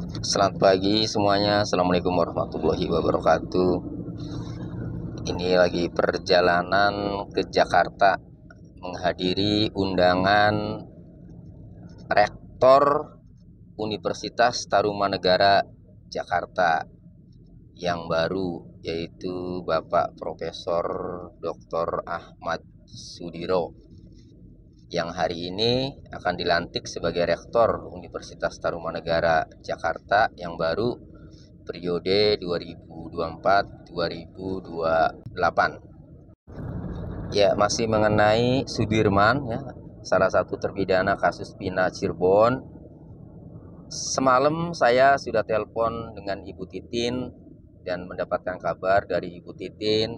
Selamat pagi semuanya. Assalamualaikum warahmatullahi wabarakatuh. Ini lagi perjalanan ke Jakarta menghadiri undangan Rektor Universitas Tarumanegara Jakarta yang baru, yaitu Bapak Profesor Dr. Ahmad Sudiro, yang hari ini akan dilantik sebagai Rektor Universitas Tarumanegara Jakarta yang baru periode 2024-2028. Ya, masih mengenai Sudirman ya, salah satu terpidana kasus Pina Cirebon. Semalam saya sudah telepon dengan Ibu Titin dan mendapatkan kabar dari Ibu Titin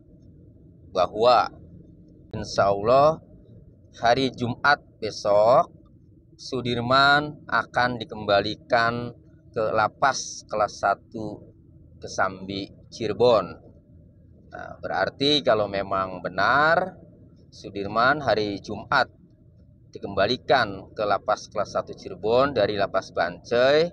bahwa insya Allah hari Jumat besok Sudirman akan dikembalikan ke lapas kelas 1 Kesambi Cirebon. Nah, berarti kalau memang benar Sudirman hari Jumat dikembalikan ke lapas kelas 1 Cirebon dari lapas Bancai,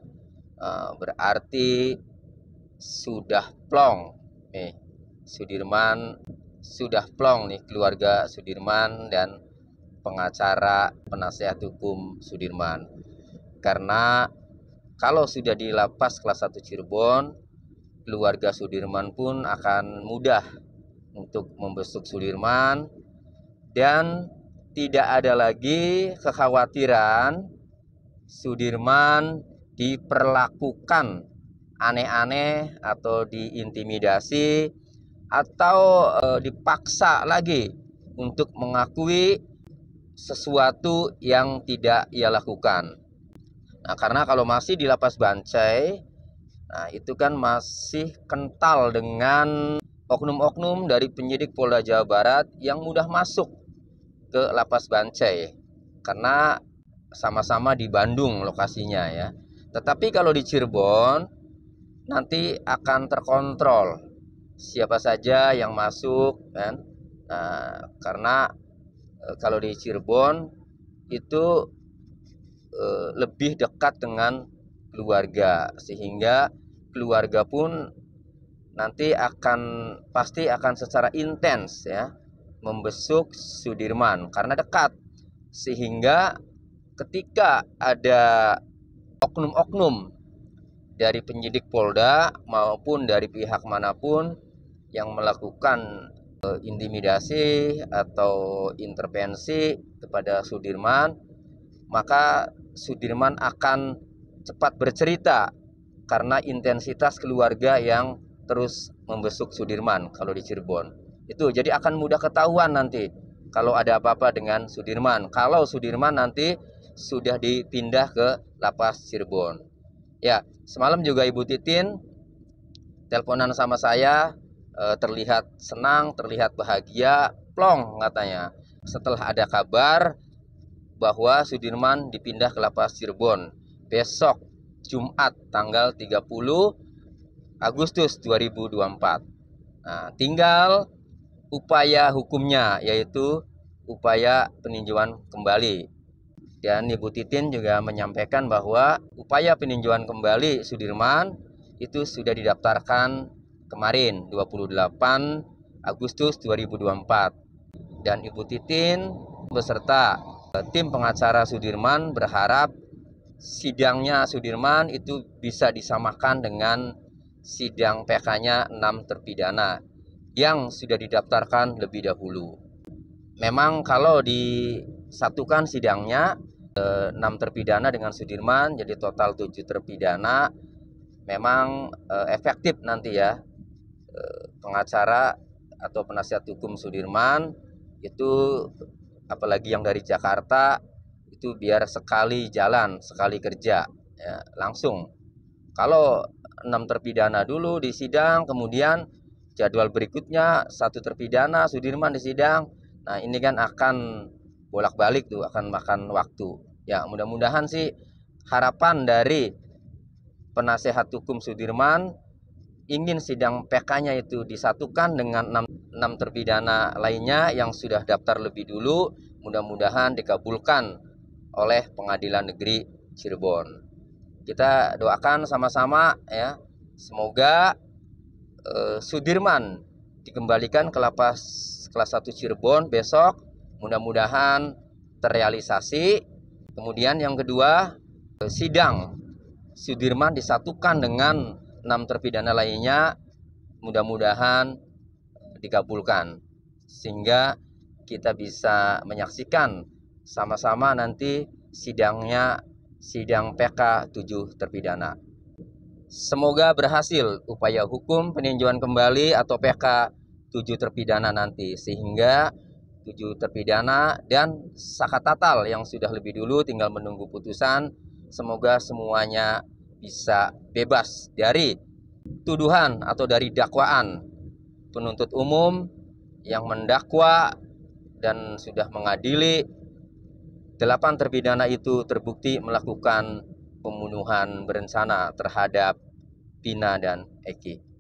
berarti sudah plong nih Sudirman, sudah plong nih keluarga Sudirman dan pengacara penasihat hukum Sudirman. Karena kalau sudah di lapas kelas 1 Cirebon, keluarga Sudirman pun akan mudah untuk membesuk Sudirman dan tidak ada lagi kekhawatiran Sudirman diperlakukan aneh-aneh atau diintimidasi atau dipaksa lagi untuk mengakui sesuatu yang tidak ia lakukan. Nah, karena kalau masih di lapas Bancai, nah itu kan masih kental dengan oknum-oknum dari penyidik Polda Jawa Barat yang mudah masuk ke lapas Bancai karena sama-sama di Bandung lokasinya ya. Tetapi kalau di Cirebon nanti akan terkontrol siapa saja yang masuk kan. Nah, karena kalau di Cirebon itu lebih dekat dengan keluarga, sehingga keluarga pun nanti pasti akan secara intens ya membesuk Sudirman karena dekat, sehingga ketika ada oknum-oknum dari penyidik Polda maupun dari pihak manapun yang melakukan intimidasi atau intervensi kepada Sudirman, maka Sudirman akan cepat bercerita karena intensitas keluarga yang terus membesuk Sudirman kalau di Cirebon. Itu jadi akan mudah ketahuan nanti kalau ada apa-apa dengan Sudirman. Kalau Sudirman nanti sudah dipindah ke lapas Cirebon. Ya, semalam juga Ibu Titin teleponan sama saya, terlihat senang, terlihat bahagia, plong katanya. Setelah ada kabar bahwa Sudirman dipindah ke lapas Cirebon besok Jumat tanggal 30 Agustus 2024. Nah, tinggal upaya hukumnya, yaitu upaya peninjauan kembali. Dan Ibu Titin juga menyampaikan bahwa upaya peninjauan kembali Sudirman itu sudah didaftarkan kemarin 28 Agustus 2024. Dan Ibu Titin beserta tim pengacara Sudirman berharap sidangnya Sudirman itu bisa disamakan dengan sidang PK-nya 6 terpidana yang sudah didaftarkan lebih dahulu. Memang kalau disatukan sidangnya 6 terpidana dengan Sudirman jadi total 7 terpidana, memang efektif nanti ya pengacara atau penasihat hukum Sudirman itu, apalagi yang dari Jakarta, itu biar sekali jalan, sekali kerja ya, langsung. Kalau 6 terpidana dulu di sidang, kemudian jadwal berikutnya 1 terpidana Sudirman di sidang. Nah, ini kan akan bolak-balik tuh, akan makan waktu. Ya, mudah-mudahan sih harapan dari penasehat hukum Sudirman ingin sidang PK-nya itu disatukan dengan 6 terpidana lainnya yang sudah daftar lebih dulu, mudah-mudahan dikabulkan oleh Pengadilan Negeri Cirebon. Kita doakan sama-sama ya, semoga Sudirman dikembalikan ke lapas kelas 1 Cirebon besok, mudah-mudahan terrealisasi. Kemudian yang kedua, sidang Sudirman disatukan dengan 6 terpidana lainnya, mudah-mudahan dikabulkan sehingga kita bisa menyaksikan sama-sama nanti sidangnya, sidang PK 7 terpidana. Semoga berhasil upaya hukum peninjauan kembali atau PK 7 terpidana nanti, sehingga 7 terpidana dan Saka Tatal yang sudah lebih dulu tinggal menunggu putusan, semoga semuanya bisa bebas dari tuduhan atau dari dakwaan penuntut umum yang mendakwa dan sudah mengadili 8 terpidana itu terbukti melakukan pembunuhan berencana terhadap Vina dan Eki.